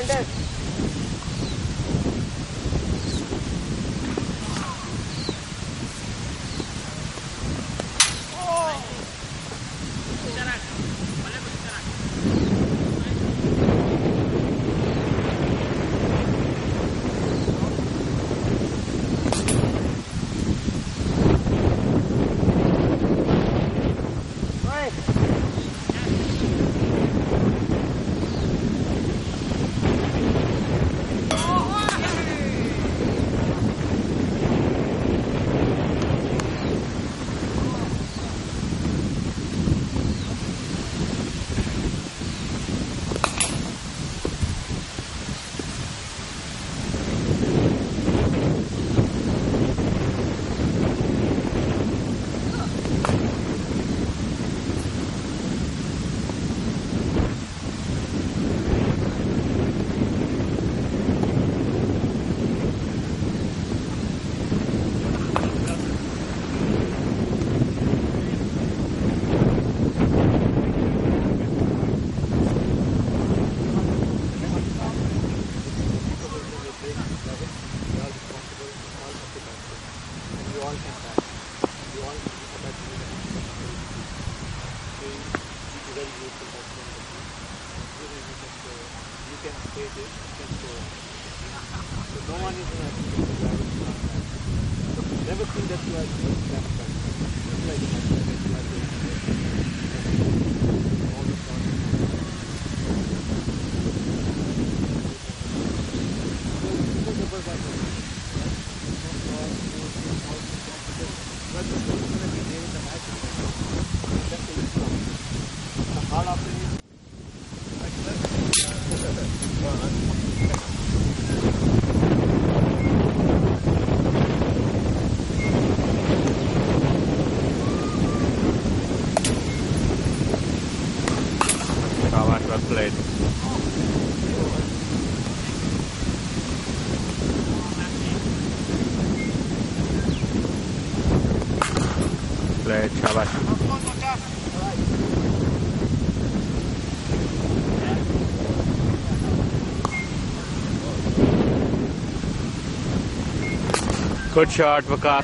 Good shot, Vikas.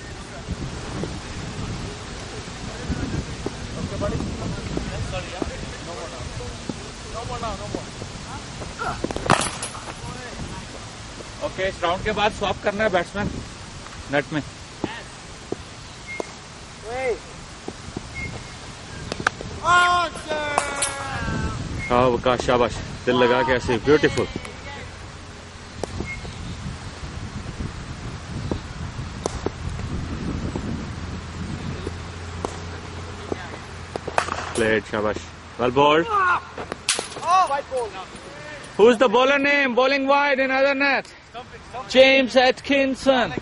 Okay, इस round के बाद स्वैप करना है बैट्समैन नेट में। हाँ विकास, शाबाश, दिल लगा के ऐसे, beautiful. Played, shabash. Well bowled. Oh, white ball. Who's the bowler name? Bowling wide in other net. James Atkinson.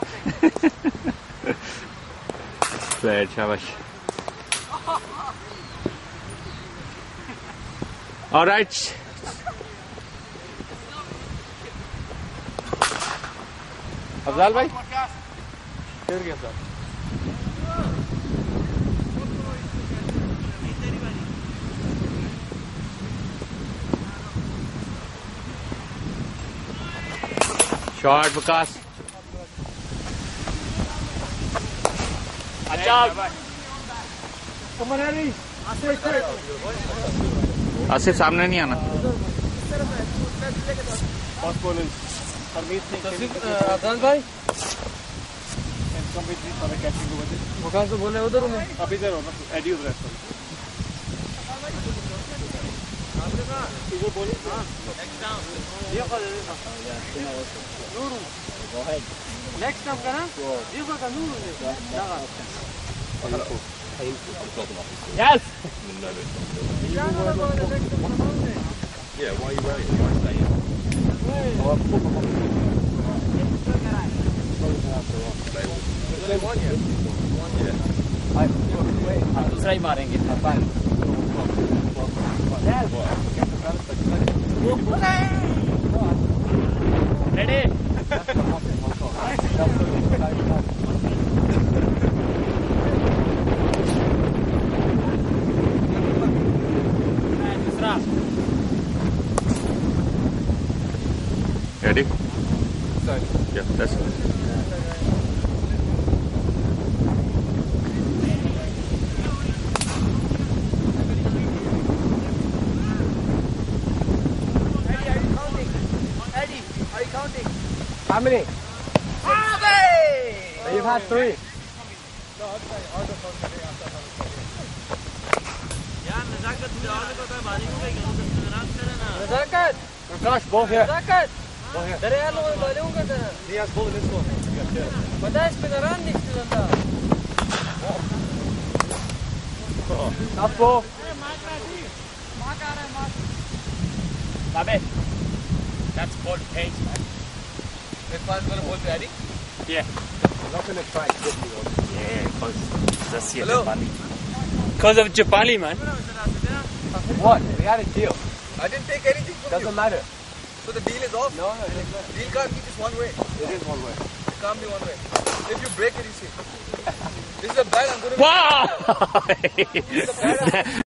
Played, shabash. All right. Afzal bhai. Here gaya sir. Short, Vikas. Asif सामने नहीं आना। अफजाल भाई मुकाम से बोले उधर हूँ मैं। अभी इधर हो ना, एडी उधर है। इधर बोलिए। हाँ। नेक्स्ट टाइम करना। ये बात नूर है। Yes. Yeah, why are you wearing it? Why stay in? दूसरा ही मारेंगे। Ready? Ready? Sorry. Yeah, that's it. Eddie, are you counting? How many? You've had 3. Nazakat! Gosh, ball here. Nazakat! Dari ano ko baliw ka na? He has ball in this one. Madalas pinaran next to them. Top ball. Babe, that's called paint, man. This one's gonna hold to Eddie? Yeah. I'm not going to try and get you on. Yeah, because that's your Hello? Japali. Because of Japali, man. What? We had a deal. I didn't take anything from Doesn't matter. So the deal is off? No, it doesn't matter. Deal can't be just one way. It is one way. It can't be one way. If you break it, you see. This is a bad, I'm going to... Wow! This is a bad,